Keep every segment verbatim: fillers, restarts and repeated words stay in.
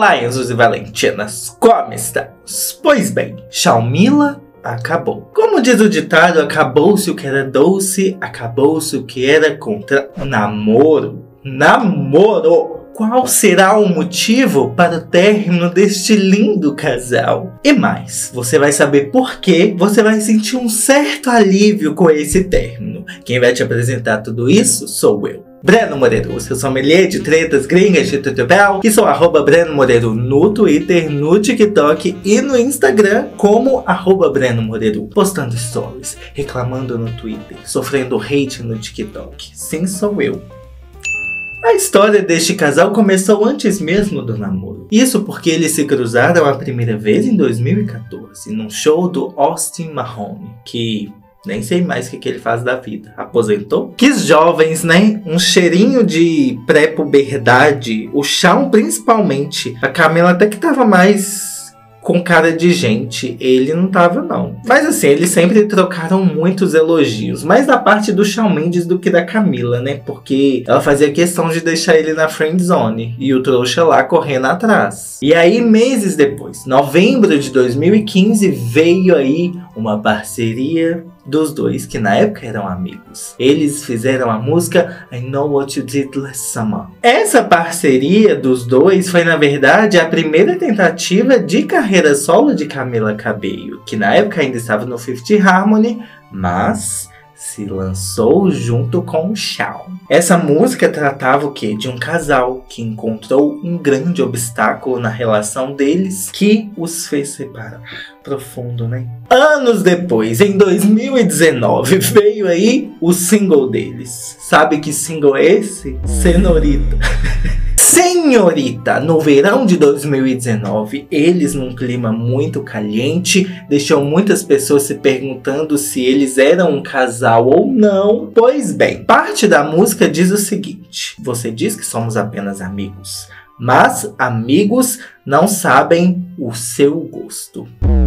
Olá, Enzos e Valentinas, como estamos? Pois bem, Xiaomila acabou. Como diz o ditado, acabou-se o que era doce, acabou-se o que era contra namoro. Namoro! Qual será o motivo para o término deste lindo casal? E mais, você vai saber por que você vai sentir um certo alívio com esse término. Quem vai te apresentar tudo isso sou eu, Breno Moreiro, seu sommelier de tretas gringas de tutupel, que sou arroba Breno Moreiro no Twitter, no TikTok e no Instagram como arroba Breno Moreiro, postando stories, reclamando no Twitter, sofrendo hate no TikTok. Sim, sou eu. A história deste casal começou antes mesmo do namoro. Isso porque eles se cruzaram a primeira vez em dois mil e quatorze, num show do Austin Mahone, que nem sei mais o que, que ele faz da vida. Aposentou? Quis jovens, né? Um cheirinho de pré-puberdade. O Shawn principalmente. A Camila até que tava mais com cara de gente, ele não tava não. Mas assim, eles sempre trocaram muitos elogios, mais da parte do Shawn Mendes do que da Camila, né? Porque ela fazia questão de deixar ele na friend zone e o trouxa lá correndo atrás. E aí, meses depois, novembro de dois mil e quinze, veio aí uma parceria dos dois, que na época eram amigos. Eles fizeram a música I Know What You Did Last Summer. Essa parceria dos dois foi, na verdade, a primeira tentativa de carreira solo de Camila Cabello, que na época ainda estava no Fifth Harmony, mas se lançou junto com o Shawn. Essa música tratava o quê? De um casal que encontrou um grande obstáculo na relação deles que os fez separar. Profundo, né? Anos depois, em dois mil e dezenove, veio aí o single deles. Sabe que single é esse? Senorita. Senhorita, no verão de dois mil e dezenove, eles num clima muito caliente, deixou muitas pessoas se perguntando se eles eram um casal ou não. Pois bem, parte da música diz o seguinte: você diz que somos apenas amigos, mas amigos não sabem o seu gosto.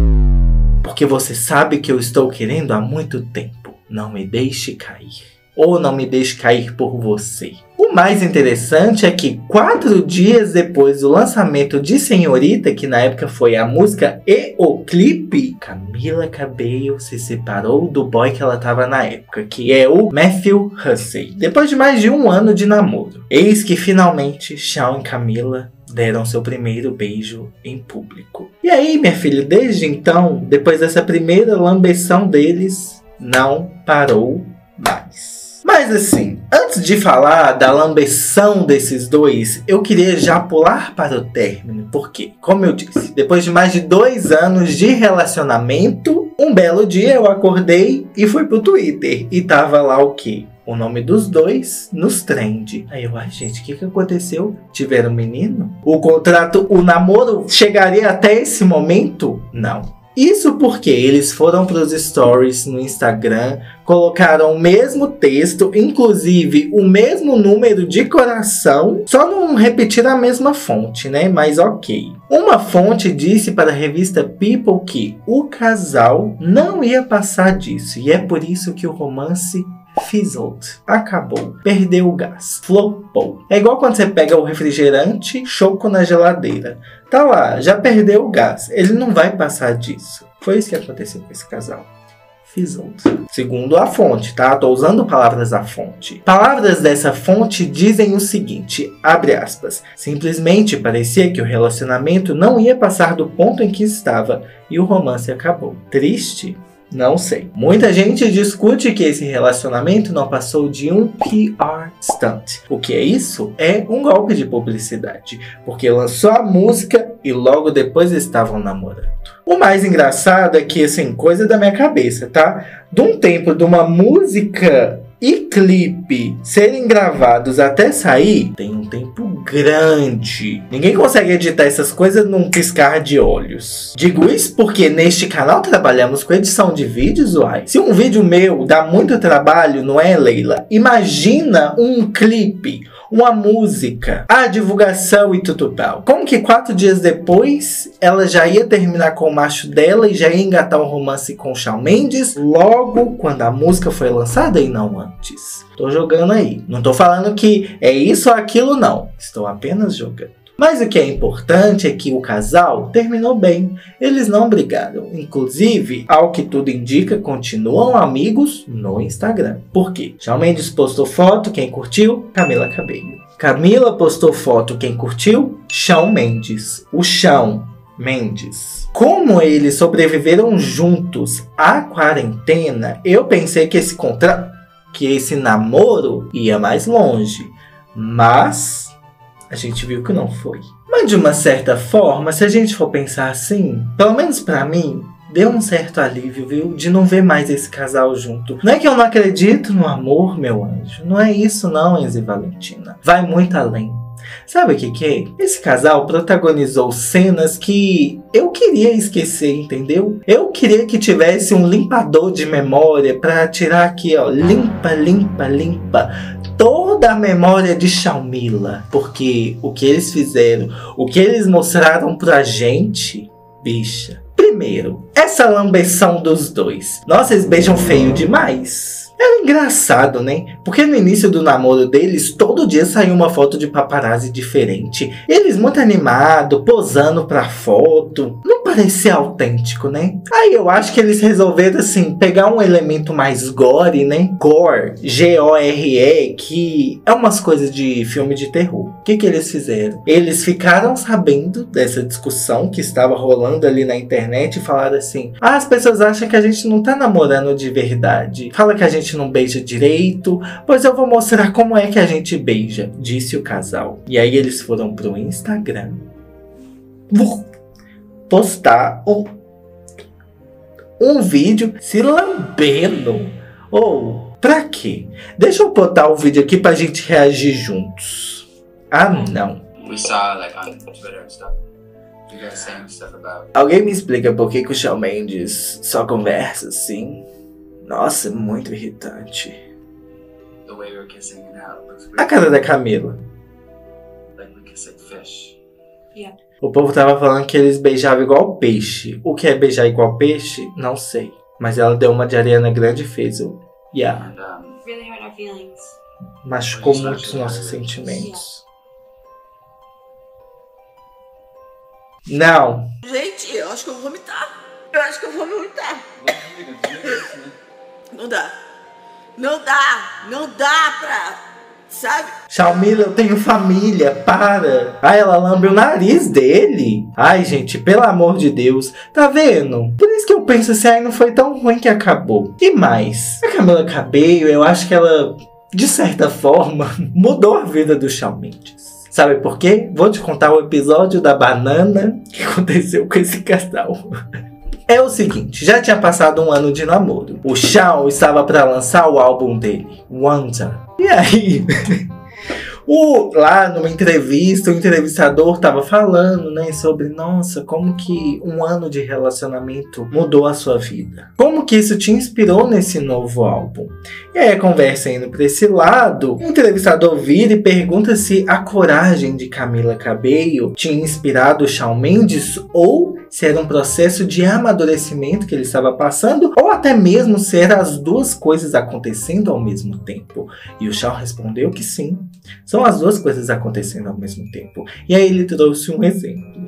Porque você sabe que eu estou querendo há muito tempo. Não me deixe cair. Ou não me deixe cair por você. O mais interessante é que quatro dias depois do lançamento de Senhorita, que na época foi a música e o clipe, Camila Cabello se separou do boy que ela estava na época, que é o Matthew Hussey. Depois de mais de um ano de namoro. Eis que finalmente Shawn e Camila deram seu primeiro beijo em público. E aí, minha filha, desde então, depois dessa primeira lambeção deles, não parou mais. Mas assim, antes de falar da lambeção desses dois, eu queria já pular para o término. Porque, como eu disse, depois de mais de dois anos de relacionamento, um belo dia eu acordei e fui pro Twitter. E tava lá o quê? O nome dos dois nos trend. Aí eu, ai gente, o que que aconteceu? Tiveram um menino? O contrato, o namoro chegaria até esse momento? Não. Isso porque eles foram para os stories no Instagram, colocaram o mesmo texto, inclusive o mesmo número de coração, só não repetir a mesma fonte, né? Mas ok. Uma fonte disse para a revista People que o casal não ia passar disso, e é por isso que o romance fizzled, acabou, perdeu o gás, flopou. É igual quando você pega o refrigerante, choco na geladeira. Tá lá, já perdeu o gás, ele não vai passar disso. Foi isso que aconteceu com esse casal. Fizzled. Segundo a fonte, tá? Tô usando palavras da fonte. Palavras dessa fonte dizem o seguinte, abre aspas, simplesmente parecia que o relacionamento não ia passar do ponto em que estava e o romance acabou. Triste? Não sei. Muita gente discute que esse relacionamento não passou de um P R stunt. O que é isso? É um golpe de publicidade. Porque lançou a música e logo depois estavam namorando. O mais engraçado é que, assim, coisa da minha cabeça, tá? De um tempo de uma música e clipe serem gravados até sair, tem um tempo grande. Ninguém consegue editar essas coisas num piscar de olhos. Digo isso porque neste canal trabalhamos com edição de vídeos, uai. Se um vídeo meu dá muito trabalho, não é, Leila? Imagina um clipe, uma música, a divulgação e tudo tal. Como que quatro dias depois ela já ia terminar com o macho dela e já ia engatar um romance com o Shawn Mendes logo quando a música foi lançada e não antes? Tô jogando aí. Não tô falando que é isso ou aquilo, não. Estou apenas jogando. Mas o que é importante é que o casal terminou bem. Eles não brigaram. Inclusive, ao que tudo indica, continuam amigos no Instagram. Por quê? Shawn Mendes postou foto, quem curtiu? Camila Cabello. Camila postou foto, quem curtiu? Shawn Mendes. O Shawn Mendes. Como eles sobreviveram juntos à quarentena, eu pensei que esse contrato, que esse namoro ia mais longe. Mas a gente viu que não foi. Mas de uma certa forma, se a gente for pensar assim, pelo menos pra mim, deu um certo alívio, viu? De não ver mais esse casal junto. Não é que eu não acredito no amor, meu anjo. Não é isso não, Enzo e Valentina. Vai muito além. Sabe o que que é? Esse casal protagonizou cenas que eu queria esquecer, entendeu? Eu queria que tivesse um limpador de memória pra tirar aqui, ó. Limpa, limpa, limpa. Toda a memória de Shawnmila. Porque o que eles fizeram, o que eles mostraram pra gente, bicha. Primeiro, essa lambeção dos dois. Nossa, eles beijam feio demais. Era engraçado, né? Porque no início do namoro deles, todo dia saía uma foto de paparazzi diferente. Eles muito animados, posando pra foto. Não parecia autêntico, né? Aí eu acho que eles resolveram, assim, pegar um elemento mais gore, né? Gore, G O R E, que é umas coisas de filme de terror. O que que eles fizeram? Eles ficaram sabendo dessa discussão que estava rolando ali na internet e falaram assim: ah, as pessoas acham que a gente não tá namorando de verdade. Fala que a gente não beija direito, pois eu vou mostrar como é que a gente beija, disse o casal. E aí eles foram pro Instagram postar um, um vídeo se lambendo. Ou, pra quê? Deixa eu botar o vídeo aqui pra gente reagir juntos. Ah, não. We saw like on Twitter and stuff. You guys saying stuff about. Alguém me explica por que, que o Shawn Mendes só conversa assim? Nossa, é muito irritante. The way we were kissing it out looks weird. A cara da Camila. Like we kiss like fish. Yeah. O povo tava falando que eles beijavam igual peixe. O que é beijar igual peixe? Não sei. Mas ela deu uma de Ariana Grande e fez o yeah. And um, Really hurt our feelings. Machucou muito os nossos sentimentos. Não. Gente, eu acho que eu vou vomitar. Eu acho que eu vou vomitar. Não dá. Não dá. Não dá pra... Sabe? Shawnmila, eu tenho família, para. Ai, ela lambe o nariz dele. Ai, gente, pelo amor de Deus. Tá vendo? Por isso que eu penso assim, ai, não foi tão ruim que acabou. E mais, a Camila Cabello, eu acho que ela, de certa forma, mudou a vida do Shawn Mendes. Sabe por quê? Vou te contar o episódio da banana que aconteceu com esse casal. É o seguinte, já tinha passado um ano de namoro. O Shawn estava para lançar o álbum dele, Wonder. E aí, o, lá numa entrevista, o entrevistador estava falando, né, sobre, nossa, como que um ano de relacionamento mudou a sua vida. Como que isso te inspirou nesse novo álbum? E aí a conversa indo para esse lado, o entrevistador vira e pergunta se a coragem de Camila Cabello tinha inspirado o Shawn Mendes ou se era um processo de amadurecimento que ele estava passando, ou até mesmo se eram as duas coisas acontecendo ao mesmo tempo. E o Shawn respondeu que sim, são as duas coisas acontecendo ao mesmo tempo. E aí ele trouxe um exemplo.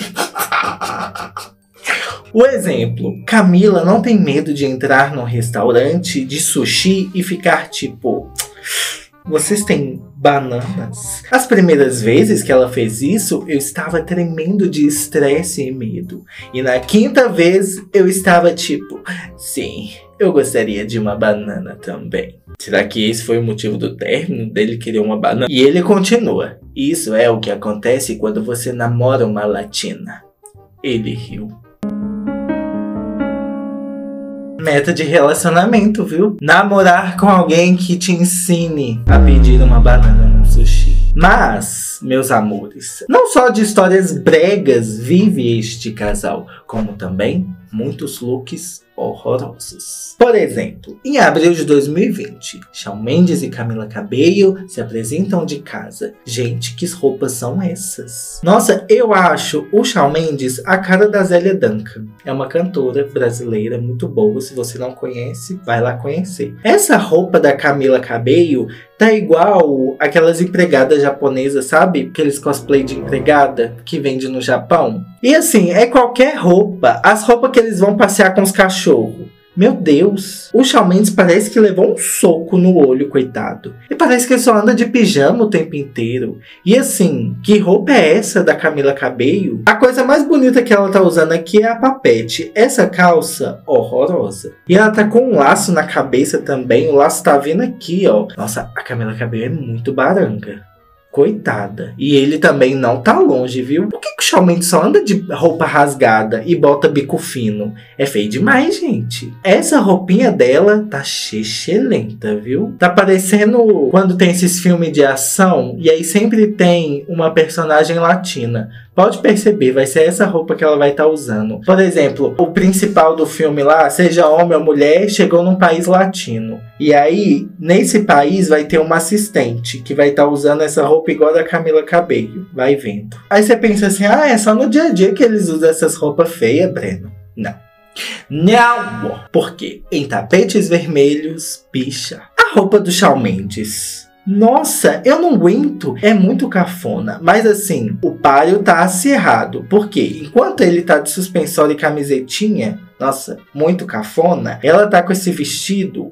O exemplo, Camila não tem medo de entrar num restaurante de sushi e ficar tipo... Vocês têm bananas? As primeiras vezes que ela fez isso, eu estava tremendo de estresse e medo. E na quinta vez, eu estava tipo... Sim, eu gostaria de uma banana também. Será que esse foi o motivo do término? Dele querer uma banana? E ele continua. Isso é o que acontece quando você namora uma latina. Ele riu. Meta de relacionamento, viu? Namorar com alguém que te ensine a pedir uma banana no sushi. Mas, meus amores, não só de histórias bregas vive este casal, como também muitos looks horrorosos. Por exemplo, em abril de dois mil e vinte, Shawn Mendes e Camila Cabello se apresentam de casa. Gente, que roupas são essas? Nossa, eu acho o Shawn Mendes a cara da Zélia Duncan. É uma cantora brasileira muito boa. Se você não conhece, vai lá conhecer. Essa roupa da Camila Cabello tá igual aquelas empregadas japonesas, sabe? Aqueles cosplay de empregada que vende no Japão. E assim, é qualquer roupa. As roupas que eles vão passear com os cachorros. Meu Deus, o Shawn Mendes parece que levou um soco no olho, coitado. E parece que ele só anda de pijama o tempo inteiro. E assim, que roupa é essa da Camila Cabello? A coisa mais bonita que ela tá usando aqui é a papete. Essa calça, horrorosa. E ela tá com um laço na cabeça também. O laço tá vindo aqui, ó. Nossa, a Camila Cabello é muito baranga. Coitada. E ele também não tá longe, viu? Por que, que o Shawn Mendes só anda de roupa rasgada e bota bico fino? É feio demais, gente. Essa roupinha dela tá excelente, viu? Tá parecendo quando tem esses filmes de ação e aí sempre tem uma personagem latina. Pode perceber, vai ser essa roupa que ela vai estar usando. Por exemplo, o principal do filme lá, seja homem ou mulher, chegou num país latino. E aí, nesse país, vai ter uma assistente que vai estar usando essa roupa igual a da Camila Cabello. Vai vendo. Aí você pensa assim, ah, é só no dia a dia que eles usam essas roupas feias, Breno. Não. Não! Porque em tapetes vermelhos, bicha, a roupa do Shawn Mendes. Nossa, eu não aguento. É muito cafona. Mas assim, o páreo tá acirrado. Porque enquanto ele tá de suspensório e camisetinha, nossa, muito cafona, ela tá com esse vestido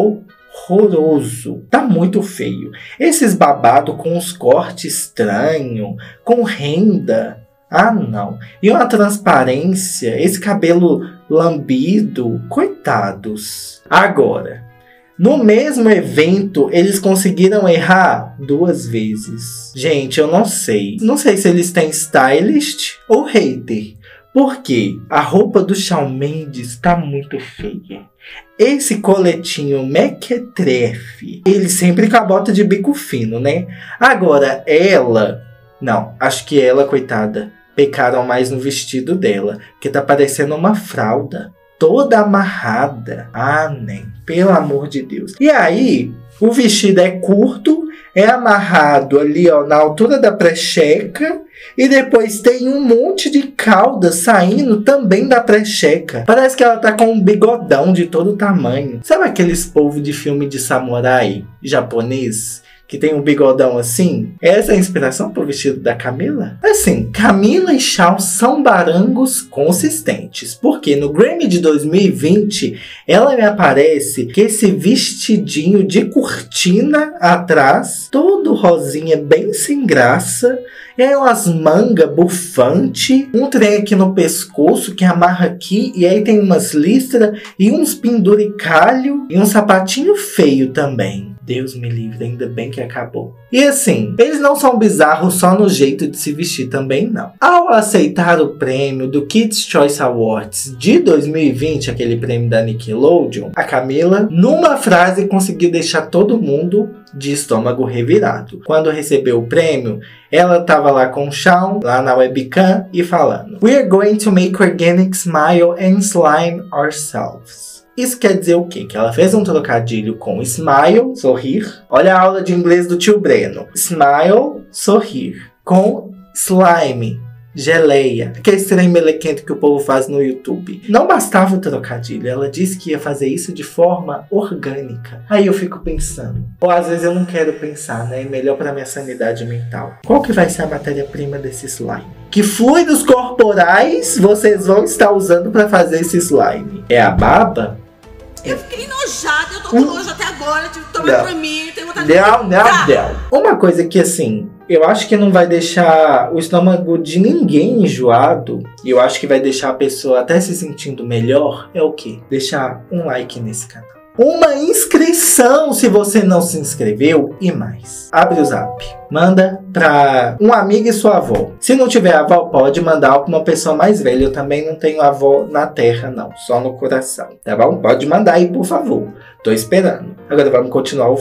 horroroso. Tá muito feio. Esses babados com uns cortes estranhos, com renda. Ah, não. E uma transparência, esse cabelo lambido. Coitados. Agora, no mesmo evento, eles conseguiram errar duas vezes. Gente, eu não sei. Não sei se eles têm stylist ou hater. Porque a roupa do Shawn Mendes tá muito feia. Esse coletinho mequetrefe, ele sempre com a bota de bico fino, né? Agora, ela... Não, acho que ela, coitada, pecaram mais no vestido dela. Porque tá parecendo uma fralda. Toda amarrada. Ah, nem. Pelo amor de Deus. E aí, o vestido é curto, é amarrado ali, ó, na altura da precheca. E depois tem um monte de cauda saindo também da precheca. Parece que ela tá com um bigodão de todo tamanho. Sabe aqueles povos de filme de samurai japonês? Que tem um bigodão assim? Essa é a inspiração pro vestido da Camila? Assim, Camila e Shawn são barangos consistentes. Porque no Grammy de dois mil e vinte, ela me aparece com esse vestidinho de cortina atrás, todo rosinha, bem sem graça. E aí umas mangas bufante, um trem aqui no pescoço que amarra aqui. E aí tem umas listras e uns penduricalho e um sapatinho feio também. Deus me livre, ainda bem que acabou. E assim, eles não são bizarros só no jeito de se vestir também, não. Ao aceitar o prêmio do Kids' Choice Awards de dois mil e vinte, aquele prêmio da Nickelodeon, a Camila, numa frase, conseguiu deixar todo mundo de estômago revirado. Quando recebeu o prêmio, ela estava lá com o Shawn, lá na webcam, e falando: "We are going to make organic smile and slime ourselves." Isso quer dizer o quê? Que ela fez um trocadilho com smile, sorrir. Olha a aula de inglês do tio Breno. Smile, sorrir. Com slime, geleia. Aquele trem melequento que o povo faz no YouTube. Não bastava o trocadilho. Ela disse que ia fazer isso de forma orgânica. Aí eu fico pensando. Ou às vezes eu não quero pensar, né? É melhor pra minha sanidade mental. Qual que vai ser a matéria-prima desse slime? Que fluidos corporais vocês vão estar usando pra fazer esse slime? É a baba? Eu fiquei enojada, eu tô com nojo até agora, tive que tomar pra mim, tenho vontade de... Não, não, não. Uma coisa que, assim, eu acho que não vai deixar o estômago de ninguém enjoado, e eu acho que vai deixar a pessoa até se sentindo melhor, é o quê? Deixar um like nesse canal. Uma inscrição se você não se inscreveu e mais. Abre o zap. Manda pra um amigo e sua avó. Se não tiver avó, pode mandar pra uma pessoa mais velha. Eu também não tenho avó na terra, não. Só no coração. Tá bom? Pode mandar aí, por favor. Tô esperando. Agora vamos continuar o vídeo.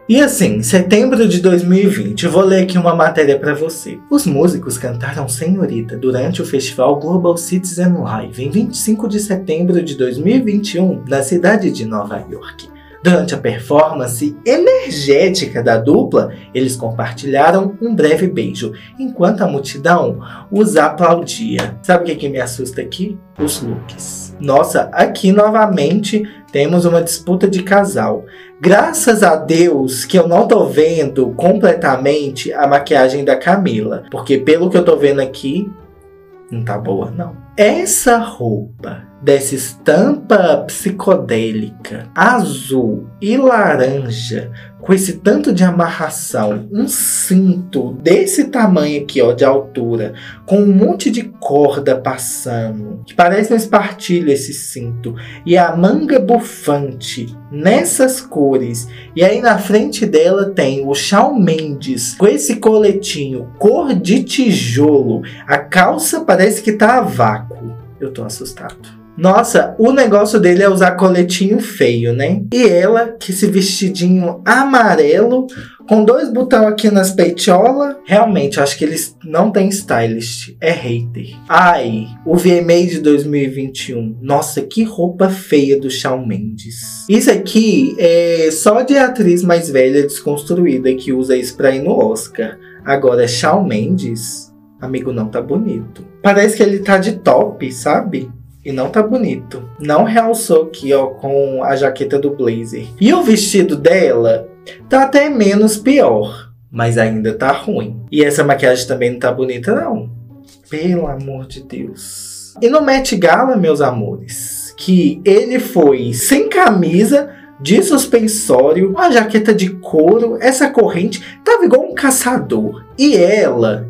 E assim, setembro de dois mil e vinte, eu vou ler aqui uma matéria pra você. Os músicos cantaram Senhorita durante o festival Global Citizen Live em vinte e cinco de setembro de dois mil e vinte e um, na cidade de Nova York. Durante a performance energética da dupla, eles compartilharam um breve beijo, enquanto a multidão os aplaudia. Sabe o que, que me assusta aqui? Os looks. Nossa, aqui novamente temos uma disputa de casal. Graças a Deus que eu não tô vendo completamente a maquiagem da Camila, porque pelo que eu tô vendo aqui, não tá boa não. Essa roupa dessa estampa psicodélica, azul e laranja, com esse tanto de amarração, um cinto desse tamanho aqui, ó, de altura, com um monte de corda passando, que parece um espartilho esse cinto, e a manga bufante nessas cores, e aí na frente dela tem o Shawn Mendes com esse coletinho cor de tijolo, a calça parece que tá a vácuo. Eu tô assustado. Nossa, o negócio dele é usar coletinho feio, né? E ela, que esse vestidinho amarelo, com dois botões aqui nas peitiolas. Realmente, acho que eles não têm stylist. É hater. Ai, o V M A de dois mil e vinte e um. Nossa, que roupa feia do Shawn Mendes. Isso aqui é só de atriz mais velha desconstruída que usa isso pra ir no Oscar. Agora, Shawn Mendes, amigo, não tá bonito. Parece que ele tá de top, sabe? E não tá bonito. Não realçou aqui, ó, com a jaqueta do blazer. E o vestido dela tá até menos pior, mas ainda tá ruim. E essa maquiagem também não tá bonita, não. Pelo amor de Deus. E no Met Gala, meus amores, que ele foi sem camisa, de suspensório, uma jaqueta de couro, essa corrente, tava igual um caçador. E ela...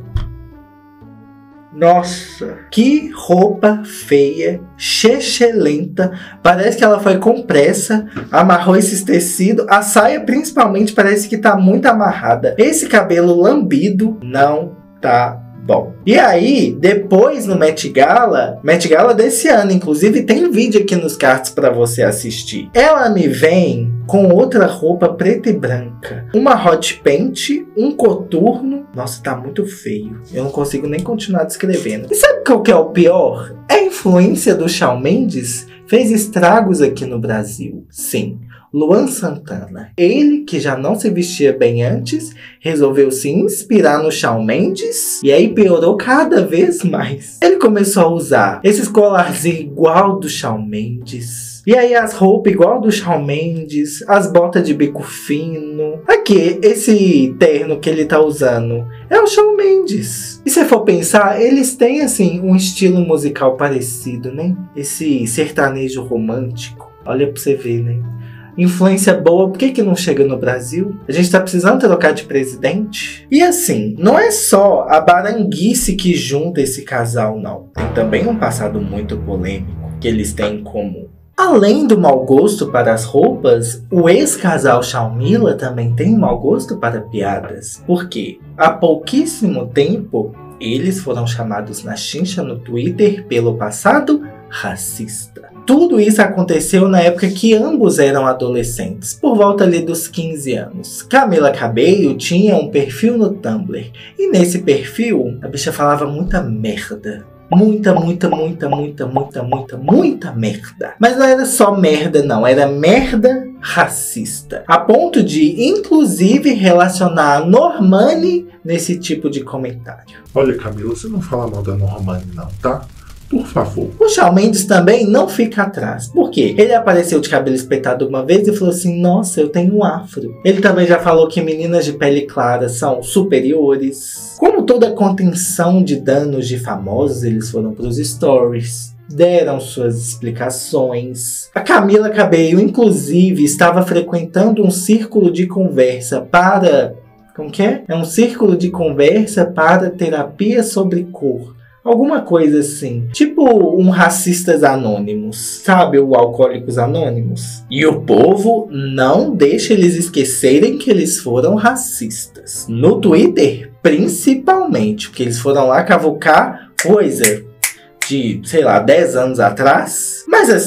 Nossa, que roupa feia, chechelenta. Parece que ela foi com pressa, amarrou esses tecidos. A saia principalmente parece que tá muito amarrada. Esse cabelo lambido não tá bom. E aí, depois no Met Gala, Met Gala desse ano, inclusive tem vídeo aqui nos cards para você assistir. Ela me vem com outra roupa preta e branca. Uma hot paint, um coturno. Nossa, tá muito feio. Eu não consigo nem continuar descrevendo. E sabe qual que é o pior? A influência do Shawn Mendes fez estragos aqui no Brasil. Sim. Luan Santana, ele que já não se vestia bem antes, resolveu se inspirar no Shawn Mendes e aí piorou cada vez mais. Ele começou a usar esses colarzinhos igual do Shawn Mendes, e aí as roupas igual do Shawn Mendes, as botas de bico fino. Aqui, esse terno que ele tá usando é o Shawn Mendes. E se for pensar, eles têm assim um estilo musical parecido, né? Esse sertanejo romântico. Olha pra você ver, né? Influência boa, por que que não chega no Brasil? A gente tá precisando trocar de presidente? E assim, não é só a baranguice que junta esse casal, não. Tem também um passado muito polêmico que eles têm em comum. Além do mau gosto para as roupas, o ex-casal Shalmila também tem mau gosto para piadas. Porque há pouquíssimo tempo, eles foram chamados na chincha no Twitter pelo passado racista. Tudo isso aconteceu na época que ambos eram adolescentes, por volta ali dos quinze anos. Camila Cabello tinha um perfil no Tumblr, e nesse perfil a bicha falava muita merda. Muita, muita, muita, muita, muita, muita, muita merda. Mas não era só merda não, era merda racista. A ponto de, inclusive, relacionar a Normani nesse tipo de comentário. Olha, Camila, você não fala mal da Normani não, tá? Por favor. O Shawn Mendes também não fica atrás. Por quê? Ele apareceu de cabelo espetado uma vez e falou assim, nossa, eu tenho um afro. Ele também já falou que meninas de pele clara são superiores. Como toda contenção de danos de famosos, eles foram para os stories, deram suas explicações. A Camila Cabello, inclusive, estava frequentando um círculo de conversa para... Como que é? É um círculo de conversa para terapia sobre cor. Alguma coisa assim. Tipo um Racistas Anônimos. Sabe o Alcoólicos Anônimos? E o povo não deixa eles esquecerem que eles foram racistas. No Twitter, principalmente. Porque eles foram lá cavucar coisa de, sei lá, dez anos atrás. Mas assim,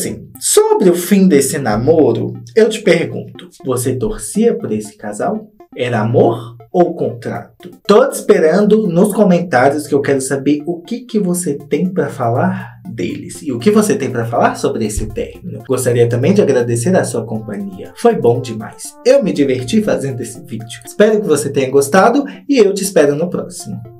Sobre o fim desse namoro, eu te pergunto, você torcia por esse casal? Era amor ou contrato? Tô te esperando nos comentários que eu quero saber o que, que você tem para falar deles e o que você tem para falar sobre esse término. Gostaria também de agradecer a sua companhia. Foi bom demais. Eu me diverti fazendo esse vídeo. Espero que você tenha gostado e eu te espero no próximo.